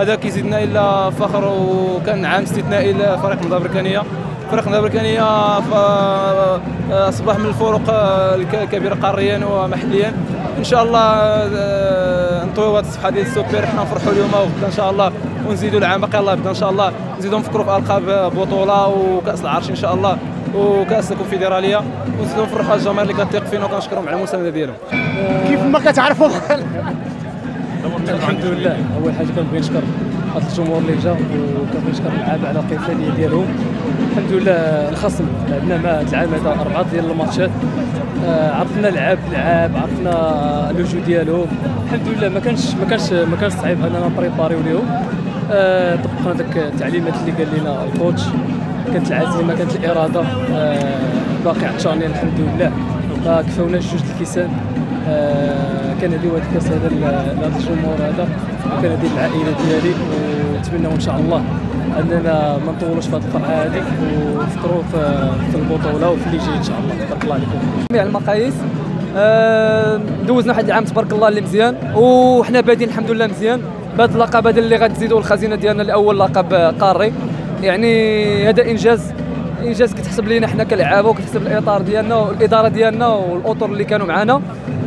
هذا كيزيدنا الا فخر، وكان عام استثنائي لفريق النهضه البركانيه. فريق النهضه البركانيه اصبح من الفرق الكبيره قاريا ومحليا. ان شاء الله نطويو هذه الصفحه ديال السوبر، حنا نفرحوا اليوم وغدا ان شاء الله، ونزيدوا العام باقي الله يبدا ان شاء الله، نزيدوا نفكروا في القاب بطوله وكاس العرش ان شاء الله وكاس الكونفدراليه، ونزيدوا نفرحوا الجماهير اللي كتثق فينا وكنشكرهم على المسانده ديالهم. كيف ما كتعرفوا الحمد لله. اول حاجه كنبغي نشكر هذا الجمهور اللي جا، وكنبغي نشكر اللعابه على القياديه ديالهم. الحمد لله الخصم لعبنا مع هذا العام هذا 4 ديال الماتشات، عرفنا لعب عرفنا لو جو ديالهم. الحمد لله ما كانش صعيب اننا نبريباريو ليهم. طبقنا داك التعليمات اللي قال لنا الكوتش، كانت العزيمه كانت الاراده، باقي عطشانين الحمد لله. كفاونا جوج الكيسان، كان هذه واحد الكاس هذا لهذا الجمهور هذا، وكان هذه العائله ديالي، ونتمنى ان شاء الله اننا ما نطولوش في هذه الفرحه هذه، ونفكروا في البطوله وفي اللي جاي ان شاء الله. تبارك الله عليكم. جميع المقاييس دوزنا واحد العام تبارك الله اللي مزيان، وحنا بادين الحمد لله مزيان بهذا اللقب هذا اللي غتزيدوا الخزينه ديالنا لاول لقب قاري. يعني هذا انجاز كتحسب لينا حنا كلعابه، وكتحسب الاطار ديالنا والاداره ديالنا والاطر اللي كانوا معنا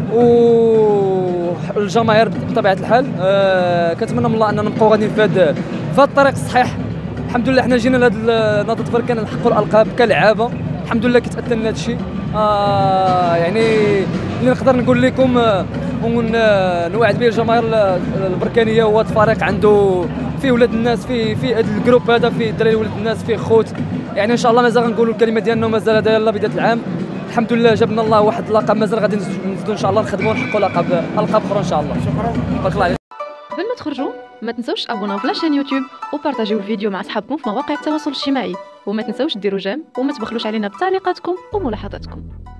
والجماهير بطبيعه الحال. كنتمنى من الله اننا نبقاو غاديين في هذا الطريق الصحيح. الحمد لله حنا جينا لهذا نهضه بركان نحققوا الالقاب كلعابه، الحمد لله كيتاتى لنا هذا الشيء. يعني اللي نقدر نقول لكم ونوعد به الجماهير البركانيه، هو الفريق عنده فيه ولاد الناس، في هذا الجروب هذا، فيه الدراري ولاد الناس، فيه خوت. يعني ان شاء الله مازال غنقولوا الكلمه ديالنا، ومازال هذا يلاه بدايه العام. الحمد لله جابنا الله واحد اللقب، مازال غادي نزيدوا ان شاء الله نخدموا ونحققوا القاب اخرى ان شاء الله. شكرا، بارك الله عليك. قبل ما تخرجوا ما تنسوش تابوناو في لاشين يوتيوب وبارطاجيو الفيديو مع اصحابكم في مواقع التواصل الاجتماعي، وما تنسوش ديروا جيم وما تبخلوش علينا بتعليقاتكم وملاحظاتكم.